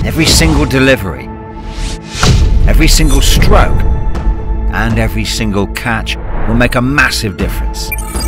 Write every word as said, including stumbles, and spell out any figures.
Every single delivery, every single stroke, and every single catch will make a massive difference.